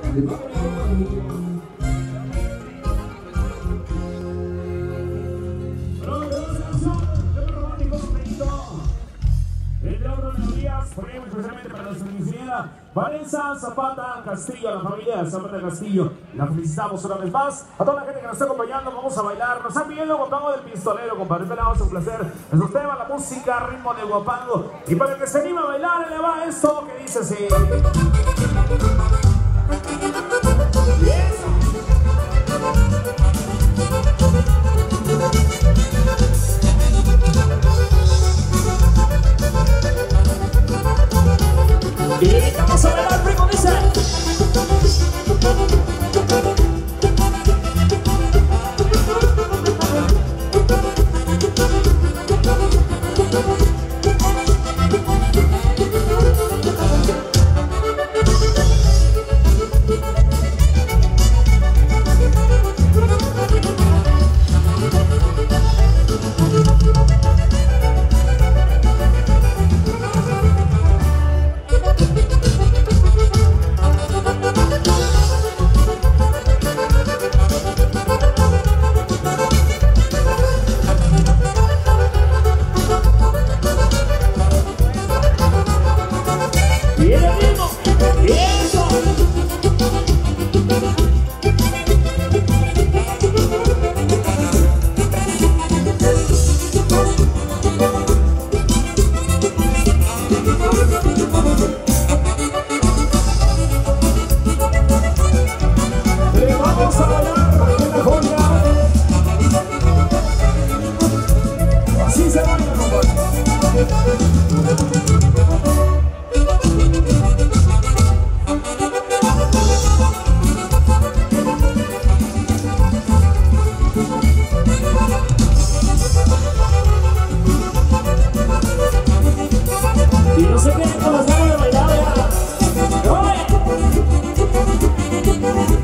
Especialmente para nuestra quinceañera Vanessa Zapata Castillo, la familia de Zapata Castillo. La felicitamos una vez más. A toda la gente que nos está acompañando, vamos a bailar. Nos están pidiendo Guapango del Pistolero, compadre. Pelado, un placer. Nuestro tema, la música, ritmo de Guapango. Y para el que se anima a bailar, le va esto que dice así. Y vamos a bailar, primo, dice. Y no se queden con las ganas de bailar, ya. ¡Oye!